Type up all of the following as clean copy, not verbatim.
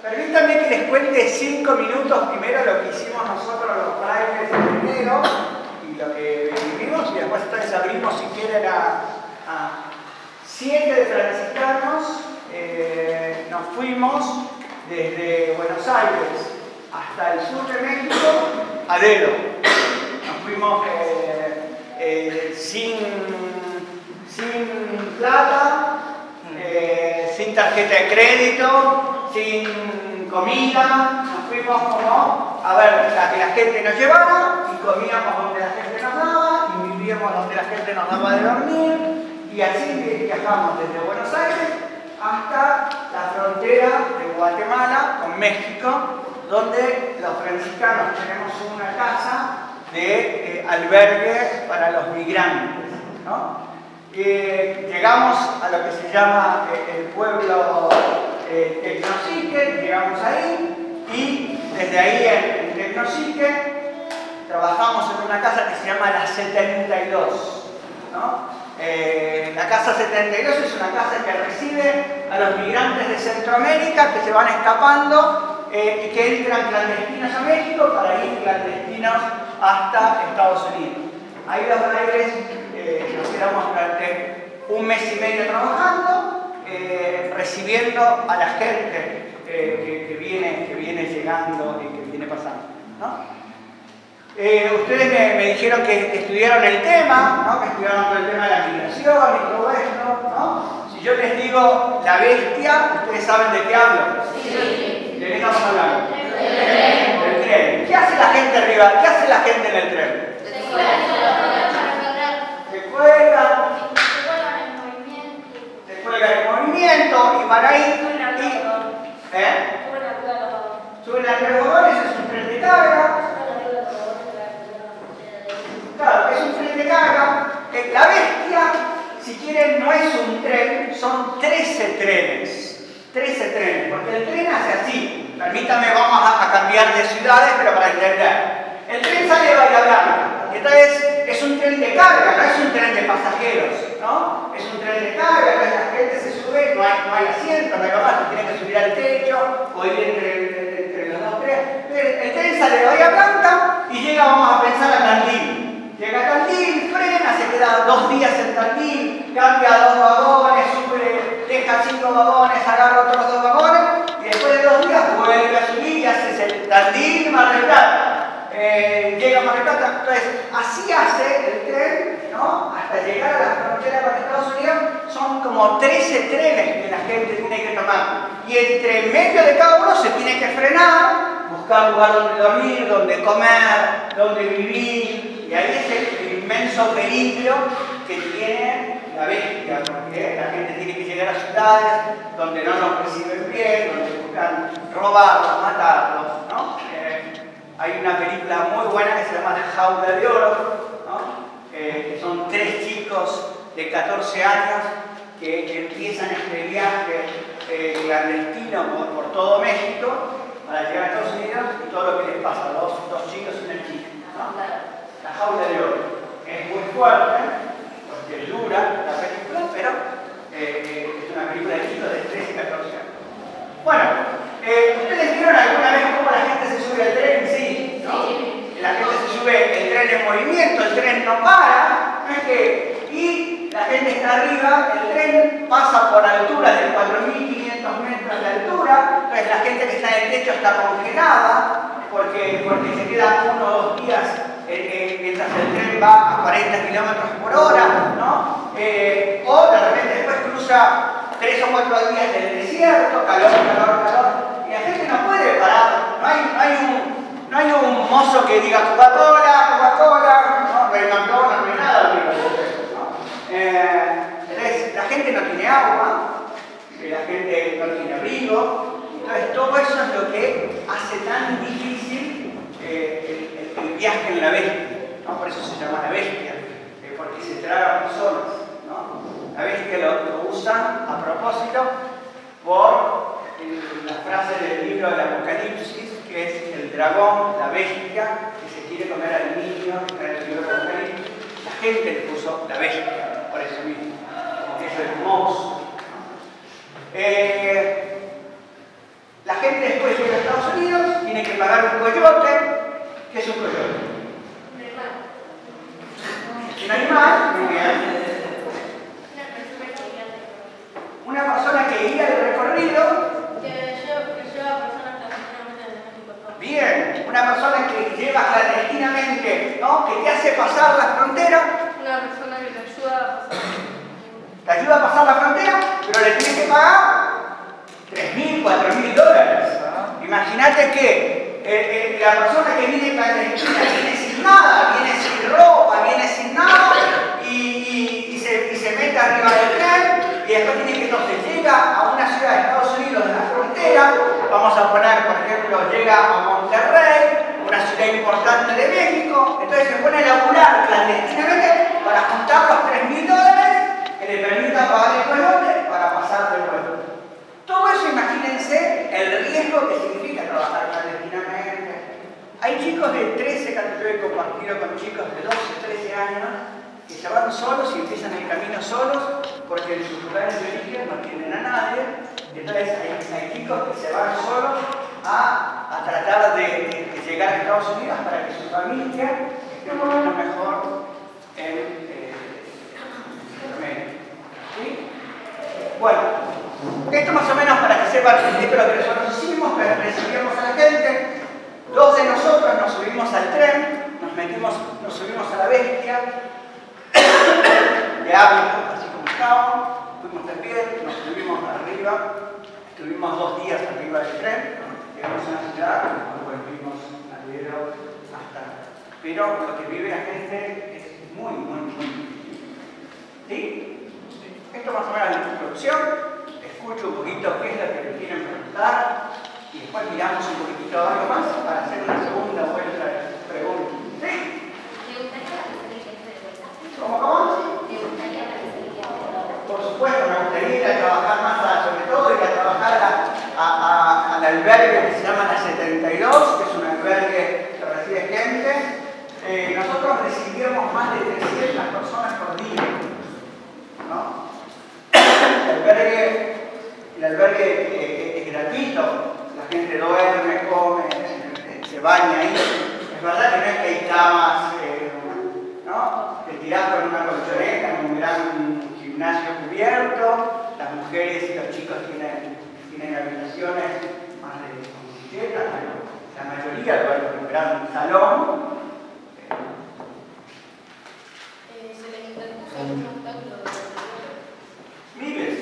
Permítanme que les cuente 5 minutos primero lo que hicimos nosotros los frailes en enero y lo que vivimos, y después entonces abrimos si quieren a 7 de franciscanos. Nos fuimos desde Buenos Aires hasta el sur de México a dedo. Nos fuimos sin plata, sin tarjeta de crédito, sin comida. Nos fuimos como a ver que la gente nos llevara y comíamos donde la gente nos daba y vivíamos donde la gente nos daba de dormir, y así viajamos desde Buenos Aires hasta la frontera de Guatemala con México, donde los franciscanos tenemos una casa de albergue para los migrantes, ¿no? Llegamos a lo que se llama el pueblo Tecnosique, llegamos ahí, y desde ahí en Tecnosique trabajamos en una casa que se llama La 72, ¿no? La Casa 72 es una casa que recibe a los migrantes de Centroamérica que se van escapando y que entran clandestinos a México para ir clandestinos hasta Estados Unidos. Ahí los frailes nos quedamos durante 1 mes y medio trabajando, recibiendo a la gente que viene llegando y que viene pasando, ¿no? Ustedes me dijeron que estudiaron el tema, ¿no? Que estudiaron todo el tema de la migración y todo esto, ¿no? Si yo les digo la bestia, ¿ustedes saben de qué hablo? Sí. ¿De qué estamos hablando? Del tren. ¿Qué hace la gente arriba? ¿Qué hace la gente en el tren? Se cuelgan en movimiento y van ahí. Suben a los vagones, es un tren de carga. Claro, es un tren de carga. La bestia, si quieren, no es un tren, son 13 trenes. 13 trenes, porque el tren hace así. Permítanme, vamos a cambiar de ciudades, pero para entender. El tren sale de Bahía Blanca. Entonces, es un tren de carga, no es un tren de pasajeros, ¿no? Es un tren de carga, entonces la gente se sube, no hay asiento, no hay más, tiene que subir al techo o ir entre los dos trenes. El tren sale de Bahía Blanca y llega, vamos a pensar, a Tandil. Llega a Tandil, frena, se queda 2 días en Tandil, cambia 2 vagones, sube, deja 5 vagones, agarra otros 2 vagones y después de 2 días vuelve a subir y hace el Tandil Mar del Plata. Llega a Mar del Plata. Entonces, así hace el tren, ¿no? Hasta llegar a la frontera con Estados Unidos. Son como 13 trenes que la gente tiene que tomar. Y entre medio de cada uno se tiene que frenar, buscar lugar donde dormir, donde comer, donde vivir. Y ahí es el inmenso peligro que tiene la bestia, porque la gente tiene que llegar a ciudades donde no nos reciben bien, donde buscan robarlos, matarlos, ¿no? Hay una película muy buena que se llama La Jaula de Oro, ¿no? Que son 3 chicos de 14 años que empiezan este viaje clandestino por todo México para llegar a Estados Unidos, y todo lo que les pasa, 2 chicos y una chica, ¿no? La Jaula de Oro. Es muy fuerte, porque es dura la película, pero es una película de chicos de 13 y 14 años. Bueno, ¿ustedes vieron alguna vez cómo la gente se sube al tren? Sí, ¿no? Sí. La gente se sube, el tren en movimiento, el tren no para, ¿no es que? Y la gente está arriba, el tren pasa por altura de 4.500 metros de altura, entonces la gente que está en el techo está congelada, porque se queda 1 o 2 días mientras el tren va a 40 km/h, ¿no? O de repente después cruza 3 o 4 días del desierto, calor, y la gente no puede parar. No hay un mozo que diga Coca-Cola, no hay McDonald's, no hay nada arriba de eso, ¿no? Entonces, la gente no tiene agua, la gente no tiene abrigo, entonces todo eso es lo que hace tan difícil el viaje en la bestia, ¿no? Por eso se llama la bestia, porque se traga personas, ¿no? La bestia lo usan a propósito por la frase del libro del Apocalipsis, que es el dragón, la bestia, que se quiere comer al niño, que está en el libro del Apocalipsis. La gente le puso la bestia, por eso mismo, como que es hermoso. La gente ver un coyote. ¿Qué es un coyote? Un animal, muy bien. Una persona que guía el recorrido. Bien, una persona que lleva clandestinamente, ¿no? Que te hace pasar la frontera. Una persona que te ayuda a pasar. Te ayuda a pasar la frontera, pero le tienes que pagar $3.000, $4.000. Imagínate que la persona que viene clandestina viene sin nada, viene sin ropa, viene sin nada y se mete arriba del tren y después tiene que, entonces, llega a una ciudad de Estados Unidos, de la frontera, vamos a poner, por ejemplo, llega a Monterrey, una ciudad importante de México, entonces se pone a laburar clandestinamente para juntar los $3.000 que le permitan pagar el coyote para pasar del pueblo. Todo eso, imagínense el riesgo que significa trabajar clandestinamente. Hay chicos de 13, que yo he compartido con chicos de 12, 13 años, que se van solos y empiezan el camino solos porque en sus lugares de origen no tienen a nadie. Entonces hay chicos que se van solos a tratar de llegar a Estados Unidos para que su familia esté un poquito mejor en México. ¿Sí? Bueno, esto más o menos para que sepan esto es lo que nosotros hicimos, que recibíamos a la gente. 2 de nosotros nos subimos al tren, nos subimos a la bestia, de hábito, así como estábamos, fuimos de pie, nos subimos arriba, estuvimos 2 días arriba del tren, llegamos a una ciudad, volvimos al Vero hasta. Pero lo que vive la gente es muy, muy, muy difícil. ¿Sí? Esto más o menos es la introducción. Escucho un poquito qué es lo que me quieren preguntar y después miramos un poquitito algo más para hacer una segunda vuelta de preguntas. ¿Sí? ¿Cómo? Por supuesto, me gustaría ir a trabajar más, sobre todo ir a trabajar al albergue que se llama La 72, que es un albergue que recibe gente. Nosotros recibíamos más de 300 personas por día, ¿no? El albergue es gratuito, la gente duerme, come, se baña ahí. Es verdad que no es que hay camas, ¿no? Te tirás con una colchoneta en un gran gimnasio cubierto, las mujeres y los chicos tienen habitaciones más de bicicletas, pero la mayoría duerme en un gran salón. Se le interpuso un obstáculo. Miles.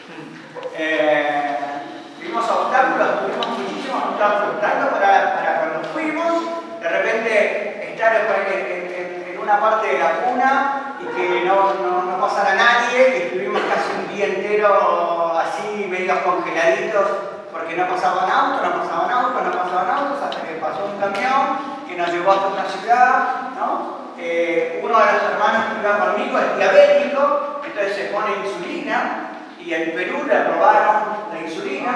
Tuvimos obstáculos, tuvimos muchísimos obstáculos, tanto para cuando fuimos, de repente estar en una parte de la cuna y que no pasara nadie, y estuvimos casi un día entero así, medio congeladitos, porque no pasaban autos, hasta que pasó un camión que nos llevó hasta una ciudad, ¿no? Uno de los hermanos que iba conmigo es diabético, entonces se pone insulina y en Perú le robaron la insulina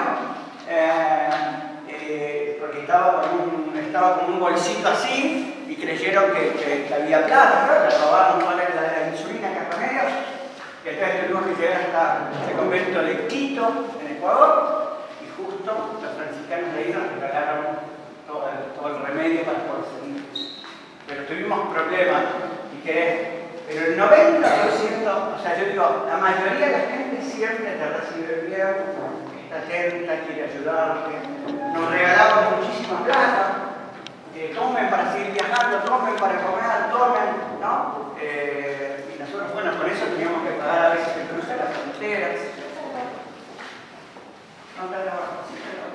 porque estaba con un bolsito así y creyeron que había plata, ¿no? Le robaron toda la insulina que con ellos y entonces tuvimos que llegar hasta el convento de Quito, en Ecuador, y justo los franciscanos de ahí nos regalaron todo el remedio para poder seguir. Pero tuvimos problemas, pero el 90%, o sea, yo digo, la mayoría de la gente siempre te recibe bien, está atenta, quiere ayudarte. Nos regalaban muchísima plata, tomen para seguir viajando, tomen para comer, tomen, ¿no? Y nosotros, bueno, con eso teníamos que pagar a veces el cruce de las fronteras. ¿No te acuerdas?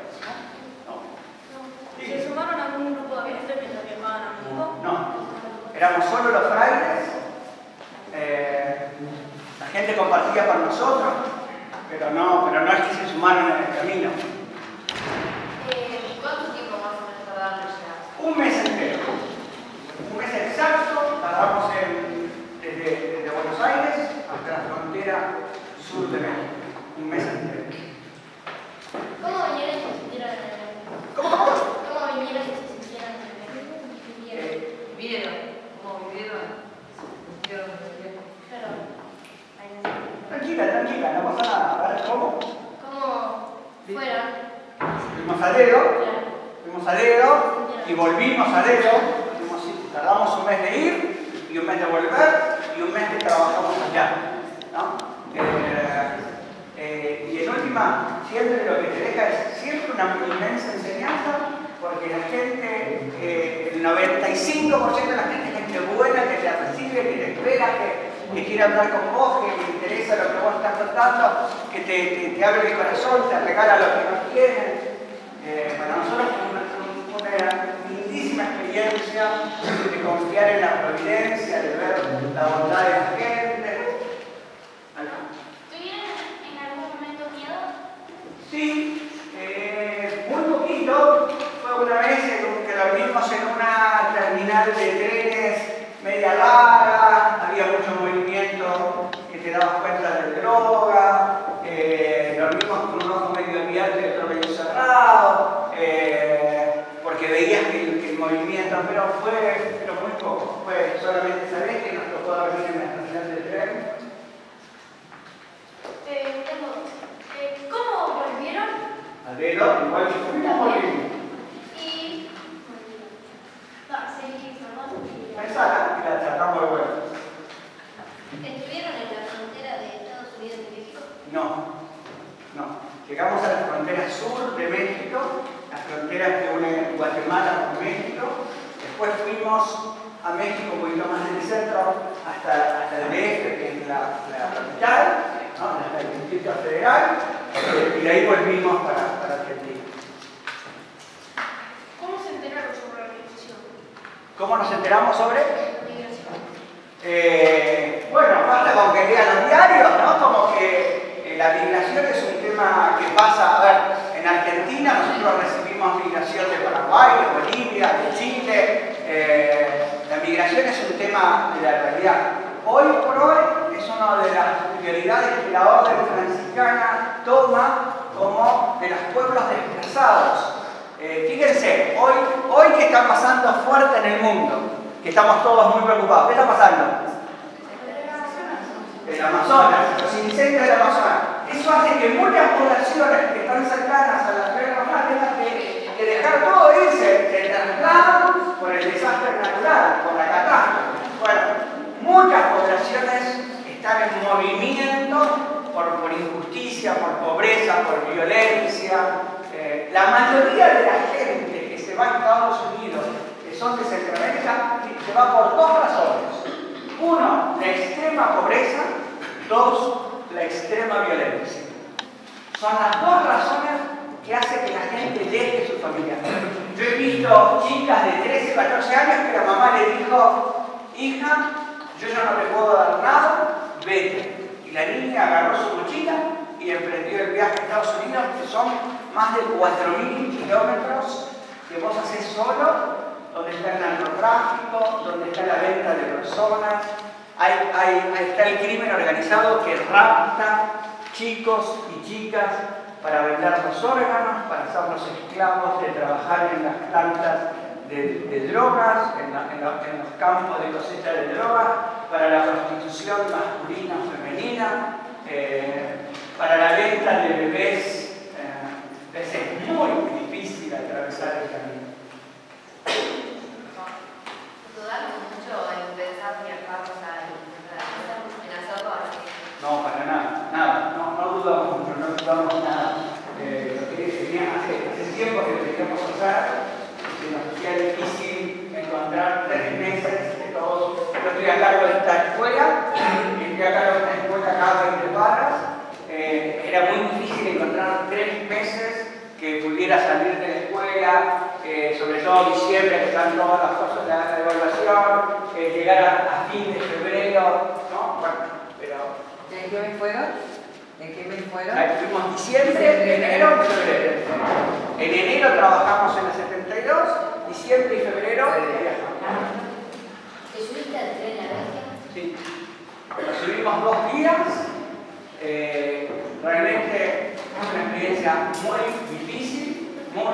¿Se sumaron a algún grupo de gente mientras viajaban a México? No. Éramos solo los frailes, la gente compartía con nosotros, pero no es que se sumaron en el camino. ¿Cuánto tiempo más o menos tardaron en llegar? Un mes entero. Un mes exacto, tardamos desde Buenos Aires hasta la frontera sur de México. Un mes entero. ¿Cómo vinieron y se sintieron en el México? ¿Cómo? ¿Cómo vinieron y se sintieron en el México? ¿Vieron? ¿Cómo vivieron? Claro. Tranquila, no pasa nada. A ver, ¿cómo? ¿Cómo fueron? Fuimos a Dedo. Claro. Fuimos a Dedo. y volvimos a Dedo, tardamos un mes de ir, y un mes de volver, y un mes que trabajamos allá, ¿no? Y en última, siempre lo que te deja es siempre una inmensa enseñanza, porque la gente, el 95% de la gente es gente buena, que te recibe, que te espera, que quiere hablar con vos, que le interesa lo que vos estás contando, que te abre el corazón, te regala lo que no tiene. Para nosotros fue una lindísima experiencia de confiar en la providencia, de ver la bondad de la gente. ¿Tuvieron en algún momento miedo? Sí, muy poquito. Fue una vez que dormimos en una terminal de trenes media larga, había mucho movimiento, que te dabas cuenta de droga, dormimos con un ojo medio abierto y otro medio cerrado, porque veías que el movimiento, pero muy poco, fue solamente esa vez que nos tocó dormir en la terminal de tren. ¿Cómo volvieron? A Dedo, igual que fuimos, volvimos. Y... No, seguí, perdón. Pensala, y la tratamos de vuelta. ¿Estuvieron en la frontera de Estados Unidos y México? No. Llegamos a la frontera sur de México, la frontera que une Guatemala con México. Después fuimos a México un poquito más en el centro, hasta el DF, que es la capital, ¿no? Hasta el Distrito Federal, y de ahí volvimos para Argentina. ¿Cómo se enteraron sobre la migración? ¿Cómo nos enteramos sobre? La migración. Bueno, basta con que lean los diarios, ¿no? Como que la migración es un tema que pasa, a ver, en Argentina nosotros recibimos migración de Paraguay, de Bolivia, de Chile. La migración es un tema de la realidad. Hoy por hoy es una de las prioridades que la orden franciscana toma como de los pueblos desplazados. Fíjense, hoy que está pasando fuerte en el mundo, que estamos todos muy preocupados. ¿Qué está pasando? El Amazonas, los incendios del Amazonas. Eso hace que muchas poblaciones que están cercanas a las guerras tengan que dejar todo e irse, se trasladan por el desastre natural, por la catástrofe. Bueno, muchas poblaciones están en movimiento por injusticia, por pobreza, por violencia. La mayoría de la gente que se va a Estados Unidos, que son de Centroamérica, se va por dos razones. Uno, la extrema pobreza. Dos, la extrema violencia. Son las dos razones que hacen que la gente deje su familia. Yo he visto chicas de 13, 14 años que la mamá le dijo: hija, yo ya no te puedo dar nada, vete. Y la niña agarró su mochila y emprendió el viaje a Estados Unidos, que son más de 4.000 kilómetros que vos haces solo, donde está el narcotráfico, donde está la venta de personas. Está el crimen organizado que rapta chicos y chicas para vender los órganos, para hacerlos esclavos de trabajar en las plantas de drogas, en los campos de cosecha de drogas, para la prostitución masculina o femenina, para la venta de bebés. Es muy difícil atravesar el camino. ¿Dudamos mucho en pensar viajar en hacer cosas? No, para nada, no dudamos mucho, no dudamos nada. Lo que tenía hace tiempo que lo queríamos hacer, que nos hacía difícil encontrar 3 meses de todos. Yo estoy a cargo de esta escuela, estoy a cargo de esta escuela cada 20 cuadras. Era muy difícil encontrar 3 meses que pudiera salir de la escuela, sobre todo diciembre, que están todas las cosas de la evaluación, llegar a fin de febrero, ¿no? Bueno, pero... ¿En qué mes fueron? ¿En qué mes fueron? Fuimos diciembre, enero y febrero. En enero trabajamos en la 72, diciembre y febrero viajamos. ¿Te subiste al tren a la vez? Sí. Nos subimos 2 días. Realmente es una experiencia muy difícil,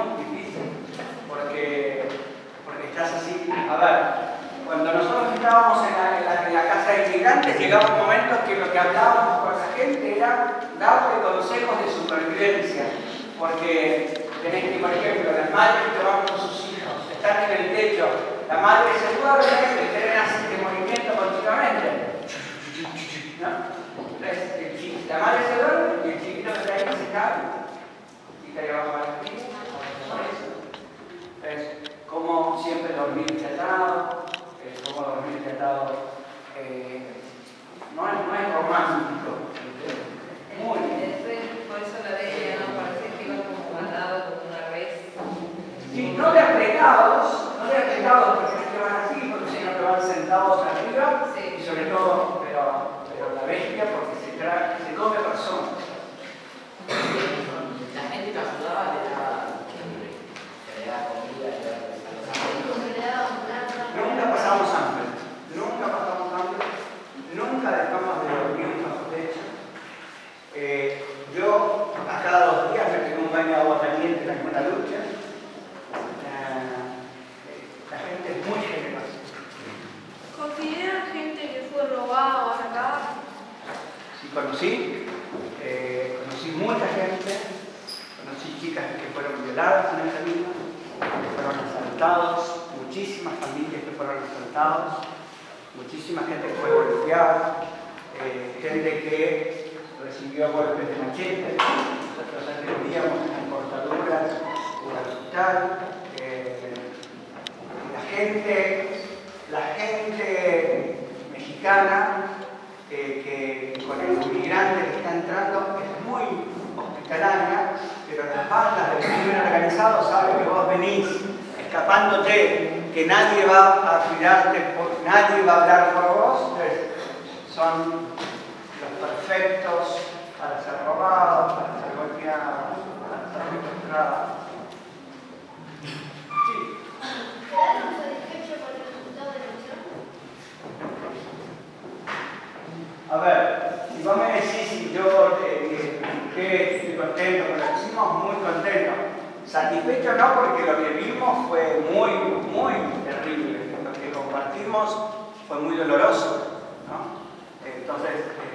porque estás así. A ver, cuando nosotros estábamos en la casa de inmigrantes, llegaban momentos que lo que hablábamos con la gente era darle consejos de supervivencia, porque tenés que, por ejemplo, las madres que van con sus hijos, están en la madre se duerme, el tren hace este movimiento continuamente. ¿No? Entonces, la madre se duerme y el chiquito que está ahí se cae y cae abajo de la piel. Es como siempre dormir atado, como dormir atado no es romántico. Muy Después, por eso la veía, ¿no? Parece que iba como atado como una res. Sí, no de apretados porque es que van así, porque si no te van sentados arriba, Sí. y sobre todo, pero la bestia porque se come personas. La gente que ayudaba le daba comida, le daba Nunca pasamos hambre, nunca dejamos de dormir bajo techo. Yo a cada 2 días me tengo un baño de agua caliente en alguna ducha. La gente es muy generosa. ¿Consideran gente que fue robada o atacada? Sí, conocí mucha gente, conocí chicas que fueron violadas en esa misma, que fueron asaltados, muchísimas familias que fueron asaltadas, muchísima gente que fue golpeada, gente que recibió golpes de machete, nosotros atendíamos en cortaduras o al hospital. La gente mexicana que con el inmigrante que está entrando es muy hospitalaria, pero las bandas del crimen organizado saben que vos venís escapándote, que nadie va a cuidarte, nadie va a hablar por vos, entonces son los perfectos para ser robados, para ser golpeados, para ser secuestrados. Sí. ¿Quedaron satisfechos con el resultado de la elección? A ver, si vos me decís si yo estoy contento con lo que hicimos, muy contento. Satisfecho no, porque lo que vimos fue muy, muy terrible. Lo que compartimos fue muy doloroso, ¿no? Entonces,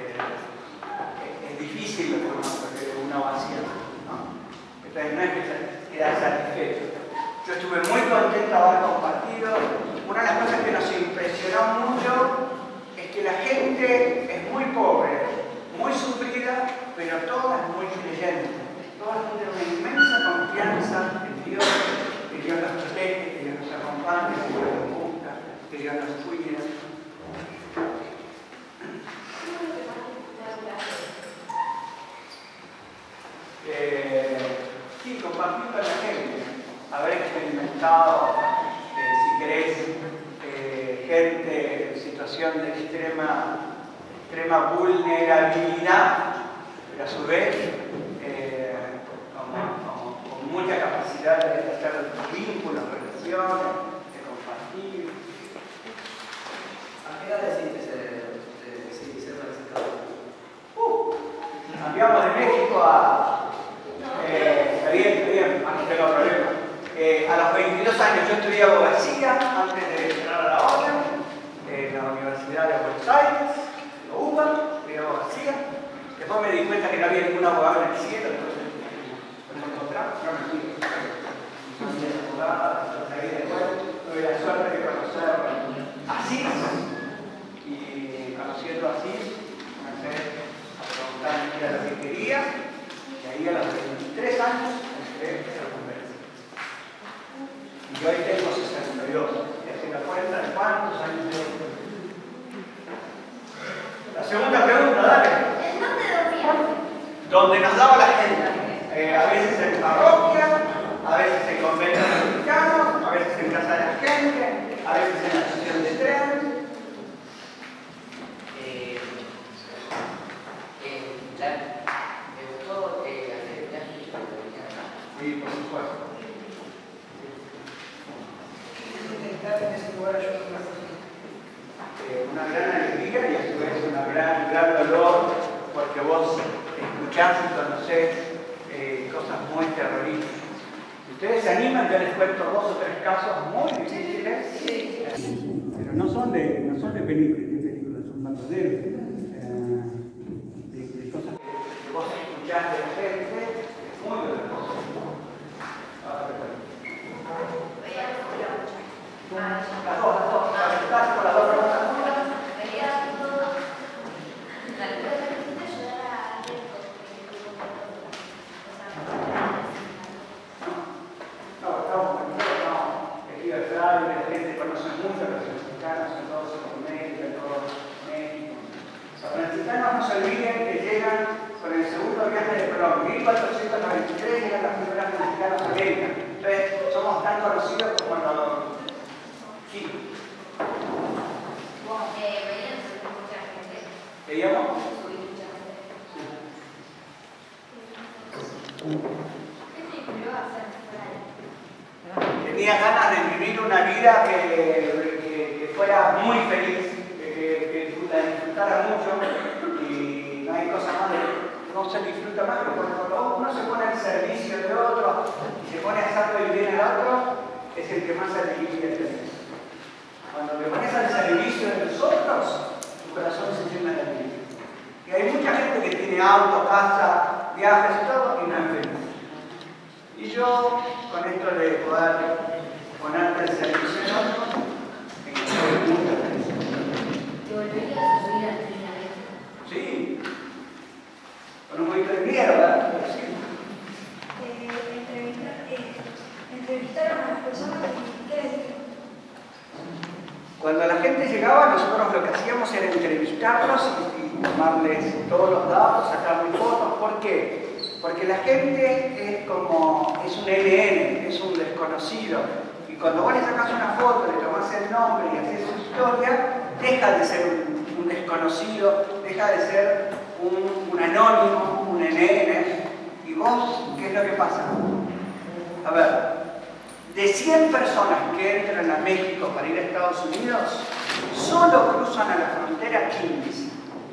es difícil lo que uno hacía, ¿no? Entonces, no es que queda satisfecho. Yo estuve muy contento de haber compartido. Una de las cosas que nos impresionó mucho es que la gente es muy pobre, muy sufrida, pero todas muy creyentes. Todas tienen una inmensa confianza en Dios, que Dios los protege, que Dios los acompaña, que Dios los busca, que Dios los cuida. Sí, compartir con la gente, haber experimentado, si querés, gente en situación de extrema vulnerabilidad, pero a su vez con mucha capacidad de hacer vínculos, relaciones, de compartir. ¿A qué edad decidiste ser presentador? Cambiamos de México a... está bien, no tengo problema. A los 22 años yo estudié abogacía antes de entrar a la ONU, en la Universidad de Buenos Aires, en la UBA, estudié abogacía. Después me di cuenta que no había ningún abogado en el cielo, entonces nos encontramos, no me fui. No había abogado, entonces ahí después tuve la suerte de conocer a Asís, y conociendo a Asís, comencé a preguntarme qué era lo que quería, y ahí a los 23 años entré a la conversación. Y hoy tengo 62. Y haciendo cuenta de cuántos años tengo. La segunda pregunta, dale. ¿En dónde dormían? Donde nos daba la gente. A veces en parroquia, a veces en conventos mexicanos, a veces en casa de la gente, a veces en la estación de tren. ¿Te gustó hacer el viaje? Sí, por supuesto. Estar en ese lugar ayuda a Una gran alegría y a su vez un gran dolor, porque vos escuchás y conocés cosas muy terroríficas. Si ustedes se animan, yo les cuento 2 o 3 casos muy difíciles, pero no son de películas, son verdaderos, de cosas que vos escuchás de la gente, es muy doloroso. Veíamos la ¿Qué te influyó a ser fuera? Tenía ganas de vivir una vida que fuera muy feliz, que la disfrutara mucho, y no hay cosa más no se disfruta más que cuando uno se pone al servicio de otro y se pone a hacerle el bien al otro, es el que más alegría tiene. Cuando te pones al servicio de los otros, tu corazón se llena de alegría. Y hay mucha gente que tiene auto, casa, viajes y todo, y no es feliz. Y yo, con esto de poder ponerte al servicio de otro, estoy muy feliz. ¿Te volverías a subir al tren a ver? Sí. Con un poquito de miedo, ¿verdad? Pero sí. Entrevistaron a las personas que Cuando la gente llegaba, nosotros lo que hacíamos era entrevistarlos y tomarles todos los datos, sacarles fotos. ¿Por qué? Porque la gente es un NN, es un desconocido. Y cuando vos le sacás una foto, le tomás el nombre y haces su historia, deja de ser un desconocido, deja de ser un anónimo, un NN. ¿Y vos qué es lo que pasa? A ver, de 100 personas que entran a México para ir a Estados Unidos, solo cruzan a la frontera 15.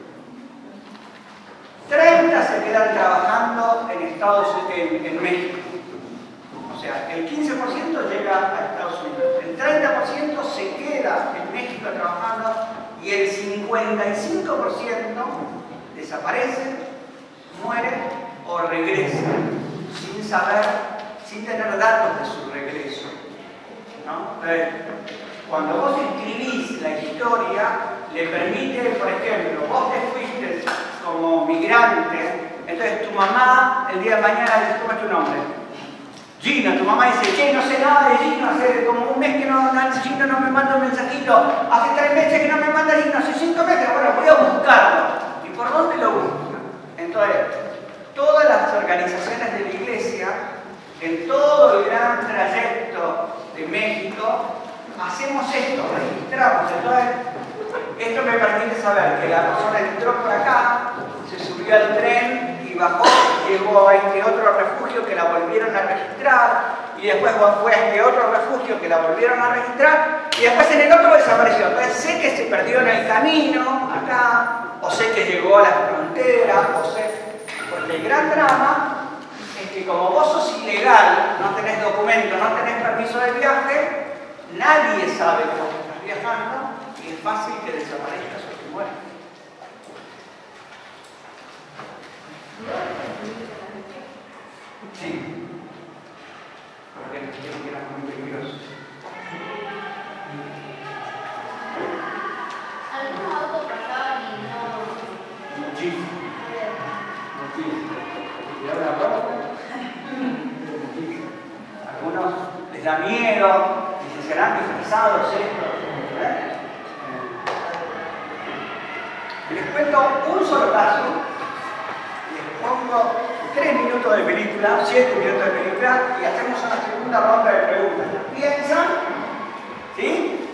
30 se quedan trabajando en México. O sea, el 15% llega a Estados Unidos. El 30% se queda en México trabajando y el 55% desaparece, muere o regresa sin saber, sin tener datos de su regreso, ¿no? Entonces, cuando vos escribís la historia, le permite, por ejemplo, vos te fuiste como migrante, entonces tu mamá el día de mañana dice, ¿cómo es tu nombre? Gina, tu mamá dice, che, no sé nada de Gino, hace como un mes que Gino no me manda un mensajito, hace 3 meses que no me manda Gino, hace 5 meses, bueno, voy a buscarlo. ¿Y por dónde lo busca? Entonces, todas las organizaciones de la iglesia, en todo el gran trayecto de México, hacemos esto, registramos. Entonces, esto me permite saber que la persona entró por acá, se subió al tren y bajó, llegó a este otro refugio que la volvieron a registrar, y después fue a este otro refugio que la volvieron a registrar, y después en el otro desapareció. Entonces sé que se perdió en el camino acá, o sé que llegó a la frontera, o sé, porque el gran drama es que como vos sos ilegal, no tenés documento, no tenés permiso de viaje, nadie sabe que vos estás viajando y es fácil que desaparezcas o que mueras. Sí, porque nos dijeron que era muy peligroso. ¿Algunos autos pasaban y no? Muchísimo. Muchísimo. ¿Y ahora ropa? Algunos les da miedo, dicen, ¿serán disfrazados estos? Les cuento un solo caso, les pongo 3 minutos de película, 7 minutos de película y hacemos una segunda ronda de preguntas. ¿Piensan? ¿Sí?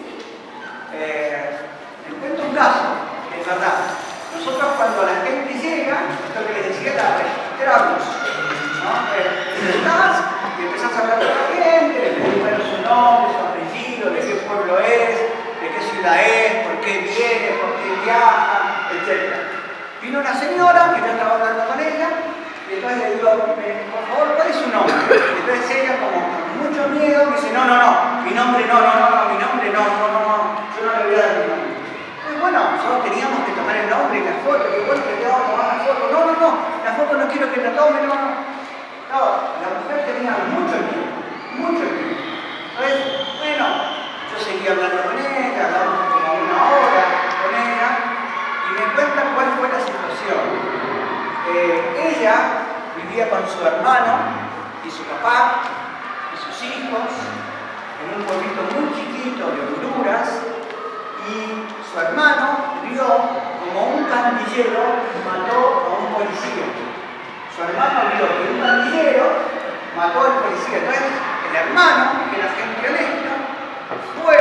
Les cuento un caso, que es verdad. Nosotros cuando la gente llega, lo que les decía, la registramos, ¿no? Estás y empezás a hablar con la gente, le pedís bueno, su nombre, su apellido, de qué pueblo es, de qué ciudad es, por qué viene, por qué viaja, etc. Vino una señora que yo estaba hablando con ella, y entonces le digo, por favor, ¿cuál es su nombre? Y entonces ella, como con mucho miedo, me dice, no, mi nombre no, mi nombre no, yo no le voy a dar mi nombre. Entonces, bueno, nosotros teníamos que tomar el nombre y la foto, que bueno, que te vamos a tomar la foto. No, la foto no quiero que la tome, no. No, la mujer tenía mucho miedo. Entonces, bueno, yo seguí hablando con ella, hablamos como 1 hora con ella, y me cuenta cuál fue la situación. Ella vivía con su hermano y su papá y sus hijos en un pueblito muy chiquito de Honduras, y su hermano vio como un pandillero mató a un policía. Su hermano vio que un pandillero mató al policía. Entonces el hermano, que era gente honesta, fue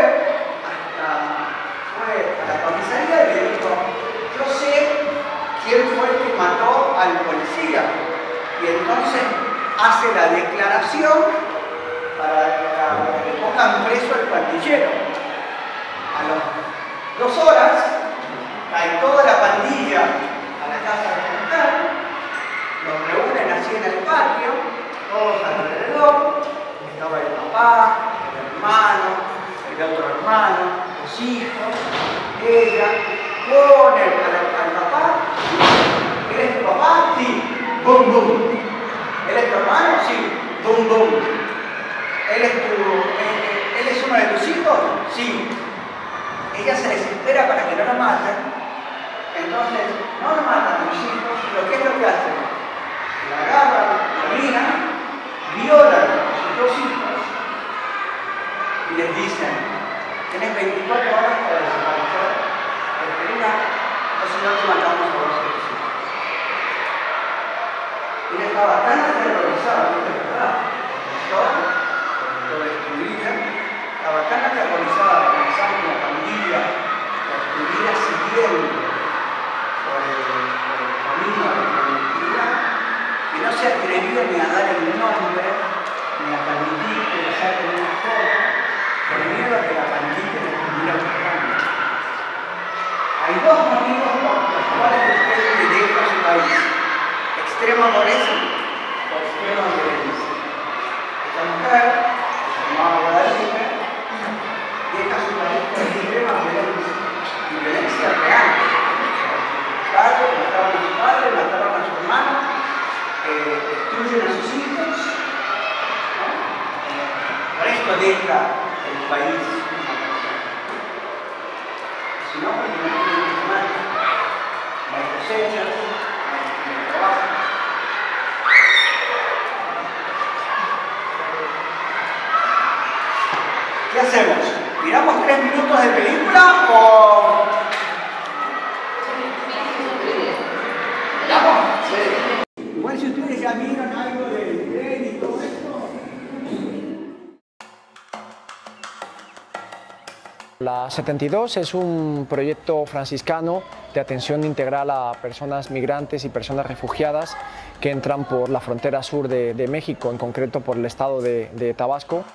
a la comisaría y le dijo, yo sé quién fue el que mató al policía. Y entonces hace la declaración para que pongan preso al pandillero. A las 2 horas cae toda la pandilla a la casa de Montal, los reúnen así en el patio, todos alrededor, estaba el papá, el hermano, el otro hermano, los hijos, ella, ponen al papá. ¿Eres tu papá? Sí. Bum, bum. ¿Eres tu hermano? Sí. Bum, bum. ¿Él es uno de tus hijos? Sí. Ella se desespera para que no lo maten. Entonces, no lo matan a los hijos, pero ¿qué es lo que hacen? La agarran, la miran, violan a sus 2 hijos y les dicen: tienes 24 horas para desaparecer, porque o si no te matamos a vos. Ella estaba tan aterrorizada, ¿no es verdad? Lo destruida, estaba tan aterrorizada pensando en la pandilla que estuviera siguiendo por el camino de la mentira, que no se atrevía ni a dar el nombre, ni a permitir que le saquen una foto, por miedo a que la pandilla le estuviera buscando. Hay 2 motivos por los cuales usted le deja a su país: extrema pobreza o extrema violencia. Esta mujer, se llamaba Guadalupe, deja su país por extrema violencia, y violencia real. Mataron a su padre, mataron a su hermano, destruyen a sus hijos, ¿no? Por esto deja el país. Si no, porque no tiene que tomar, no hay cosechas, no hay trabajo. ¿Qué hacemos? ¿Miramos 3 minutos de película o...? ¿Miramos? Sí. Igual si ustedes ya miran algo del tren y todo esto. La 72 es un proyecto franciscano de atención integral a personas migrantes y personas refugiadas que entran por la frontera sur de México, en concreto por el estado de Tabasco.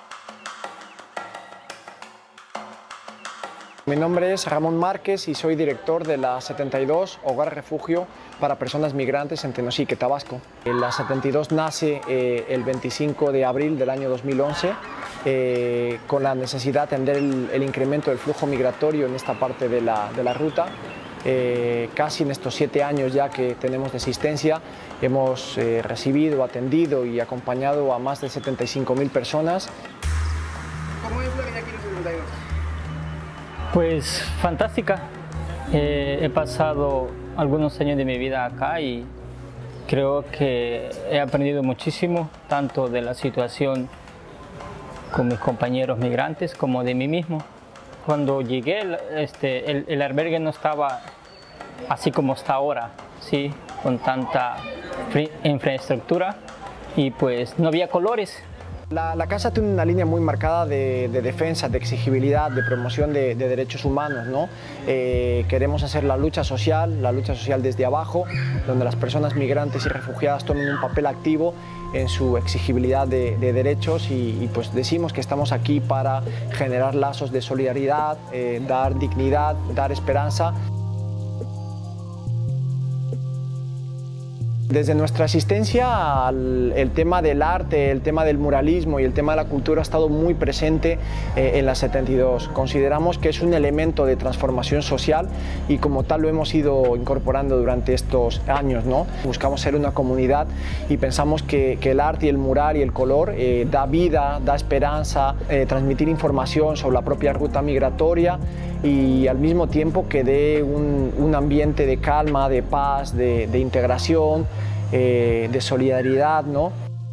Mi nombre es Ramón Márquez y soy director de la 72 Hogar Refugio para Personas Migrantes en Tenosique, Tabasco. La 72 nace el 25 de abril del año 2011 con la necesidad de atender el incremento del flujo migratorio en esta parte de la ruta. Casi en estos 7 años ya que tenemos de existencia hemos recibido, atendido y acompañado a más de 75.000 personas. ¿Cómo es la vida aquí en el 72? Pues fantástica. He pasado algunos años de mi vida acá y creo que he aprendido muchísimo, tanto de la situación con mis compañeros migrantes como de mí mismo. Cuando llegué, el albergue no estaba así como está ahora, ¿sí? Con tanta infraestructura y pues no había colores. La casa tiene una línea muy marcada de defensa, de exigibilidad, de promoción de derechos humanos, ¿no? Queremos hacer la lucha social desde abajo, donde las personas migrantes y refugiadas tomen un papel activo en su exigibilidad de derechos y pues decimos que estamos aquí para generar lazos de solidaridad, dar dignidad, dar esperanza. Desde nuestra asistencia, el tema del arte, el tema del muralismo y el tema de la cultura ha estado muy presente en la 72. Consideramos que es un elemento de transformación social y como tal lo hemos ido incorporando durante estos años, ¿no? Buscamos ser una comunidad y pensamos que el arte y el mural y el color da vida, da esperanza, transmitir información sobre la propia ruta migratoria y al mismo tiempo que dé un ambiente de calma, de paz, de integración, de solidaridad, ¿no?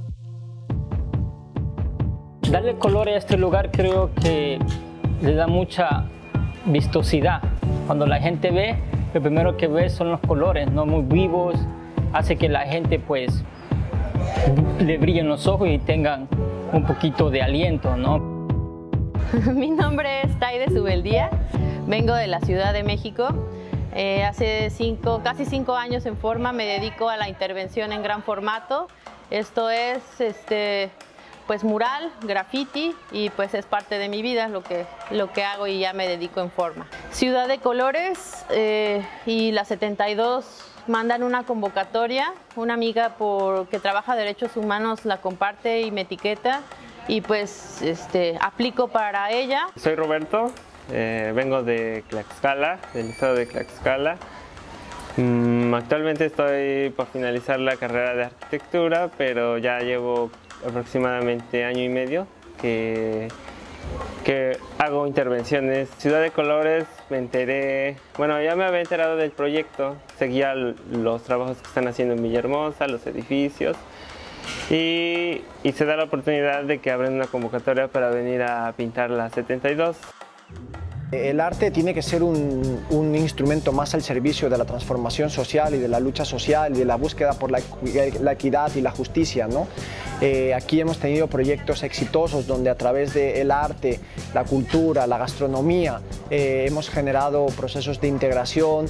Darle color a este lugar creo que le da mucha vistosidad. Cuando la gente ve, lo primero que ve son los colores, ¿no? Muy vivos, hace que la gente pues le brillen los ojos y tengan un poquito de aliento, ¿no? Mi nombre es Taide Subeldía, vengo de la Ciudad de México. Hace casi 5 años en forma me dedico a la intervención en gran formato Esto es pues mural, graffiti, y pues es parte de mi vida lo que hago y ya me dedico en forma. Ciudad de Colores y la 72 mandan una convocatoria, una amiga que trabaja derechos humanos la comparte y me etiqueta y pues aplico para ella. Soy Roberto, vengo de Tlaxcala, del estado de Tlaxcala. Actualmente estoy por finalizar la carrera de arquitectura, pero ya llevo aproximadamente año y medio que hago intervenciones. Ciudad de Colores me enteré, bueno, ya me había enterado del proyecto, seguía los trabajos que están haciendo en Villahermosa, los edificios, y se da la oportunidad de que abren una convocatoria para venir a pintar la 72. El arte tiene que ser un instrumento más al servicio de la transformación social y de la lucha social y de la búsqueda por la equidad y la justicia, ¿no? Aquí hemos tenido proyectos exitosos donde a través del arte, la cultura, la gastronomía, hemos generado procesos de integración,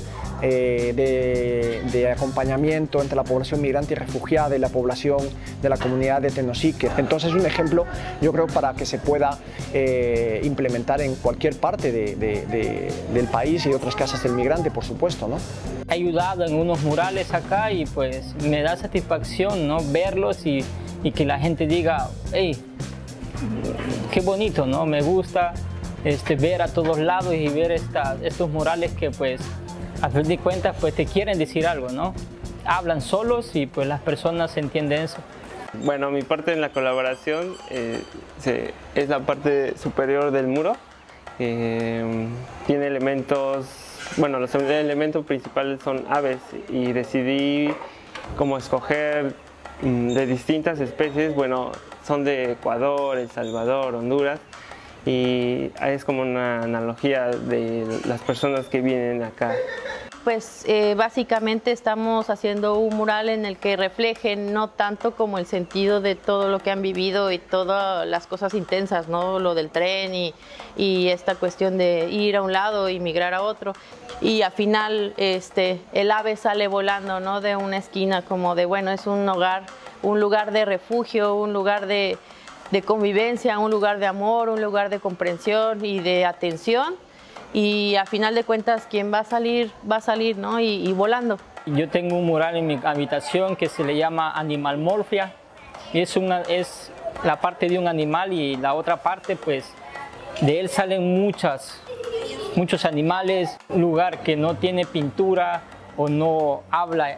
de acompañamiento entre la población migrante y refugiada y la población de la comunidad de Tenosique. Entonces es un ejemplo, yo creo, para que se pueda implementar en cualquier parte del país y otras casas del migrante, por supuesto, ¿no? He ayudado en unos murales acá y pues me da satisfacción, ¿no?, verlos y que la gente diga, hey, qué bonito, ¿no? Me gusta ver a todos lados y ver estos murales que pues a fin de cuentas pues te quieren decir algo, ¿no? Hablan solos y pues las personas entienden eso. Bueno, mi parte en la colaboración es la parte superior del muro. Tiene elementos, bueno, los elementos principales son aves y decidí cómo escoger de distintas especies. Bueno, son de Ecuador, El Salvador, Honduras, y es como una analogía de las personas que vienen acá. Pues básicamente estamos haciendo un mural en el que reflejen no tanto como el sentido de todo lo que han vivido y todas las cosas intensas, ¿no? Lo del tren y esta cuestión de ir a un lado y migrar a otro. Y al final el ave sale volando, ¿no?, de una esquina, como de, bueno, es un hogar, un lugar de refugio, un lugar de convivencia, un lugar de amor, un lugar de comprensión y de atención. Y a final de cuentas, quien va a salir, ¿no? Y volando. Yo tengo un mural en mi habitación que se le llama Animalmorfia. Es la parte de un animal y la otra parte, pues, de él salen muchos animales. Un lugar que no tiene pintura o no habla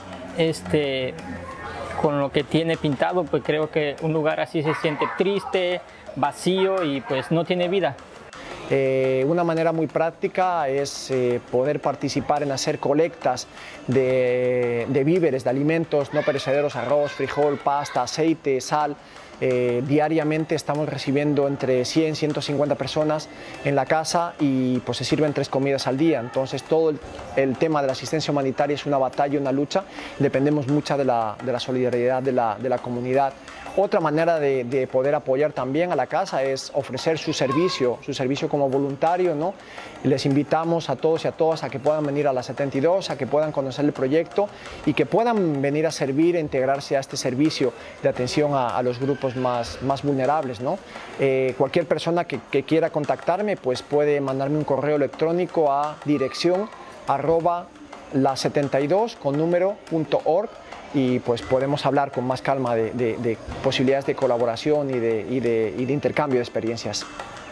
con lo que tiene pintado, pues creo que un lugar así se siente triste, vacío y pues no tiene vida. Una manera muy práctica es poder participar en hacer colectas de víveres, de alimentos no perecederos, arroz, frijol, pasta, aceite, sal. Diariamente estamos recibiendo entre 100 y 150 personas en la casa y pues se sirven 3 comidas al día. Entonces todo el tema de la asistencia humanitaria es una batalla, una lucha. Dependemos mucho de la solidaridad de la comunidad. Otra manera de poder apoyar también a la casa es ofrecer su servicio como voluntario, ¿no? Les invitamos a todos y a todas a que puedan venir a la 72, a que puedan conocer el proyecto y que puedan venir a servir e integrarse a este servicio de atención a los grupos más vulnerables, ¿no? Cualquier persona que quiera contactarme pues puede mandarme un correo electrónico a dirección @la72.org y pues podemos hablar con más calma de posibilidades de colaboración y de intercambio de experiencias.